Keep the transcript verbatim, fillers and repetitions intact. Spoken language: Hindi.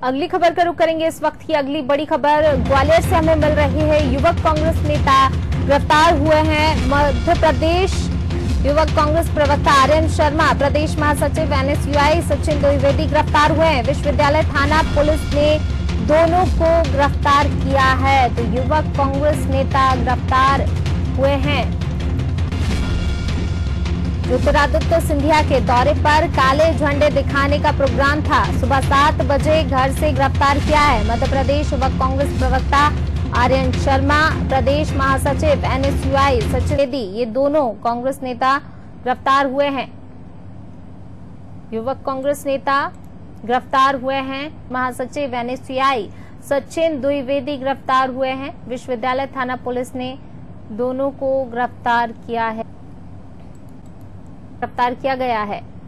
अगली खबर का रुख करेंगे। इस वक्त की अगली बड़ी खबर ग्वालियर से हमें मिल रही है। युवक कांग्रेस नेता गिरफ्तार हुए हैं। मध्य प्रदेश युवक कांग्रेस प्रवक्ता आर्यन शर्मा, प्रदेश महासचिव एनएसयूआई सचिन द्विवेदी गिरफ्तार हुए हैं। विश्वविद्यालय थाना पुलिस ने दोनों को गिरफ्तार किया है। तो युवक कांग्रेस नेता गिरफ्तार हुए हैं। ज्योतिरादित्य सिंधिया के दौरे पर काले झंडे दिखाने का प्रोग्राम था। सुबह सात बजे घर से गिरफ्तार किया है। मध्य प्रदेश युवक कांग्रेस प्रवक्ता आर्यन शर्मा, प्रदेश महासचिव एनएसयूआई सचिन द्विवेदी, ये दोनों कांग्रेस नेता गिरफ्तार हुए हैं। युवक कांग्रेस नेता गिरफ्तार हुए हैं। महासचिव एनएसयूआई सचिन द्विवेदी गिरफ्तार हुए हैं। विश्वविद्यालय थाना पुलिस ने दोनों को गिरफ्तार किया है गिरफ्तार किया गया है।